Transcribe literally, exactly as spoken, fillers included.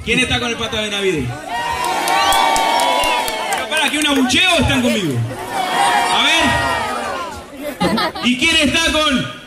¿Quién está con el Pata Benavides? Pero para, ¿que un abucheo o están conmigo? A ver. ¿Y quién está con